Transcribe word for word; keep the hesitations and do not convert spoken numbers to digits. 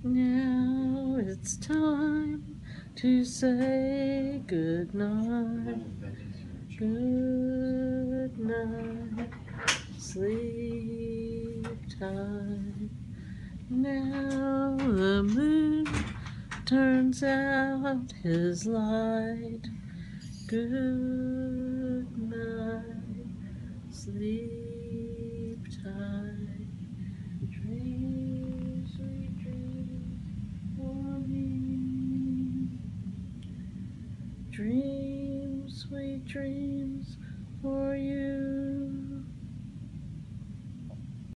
Now it's time to say good night. Good night. Sleep tight. Now the moon turns out his light. Good night. Sleep tight. Dream, sweet dreams for me. Dream, sweet dreams for you.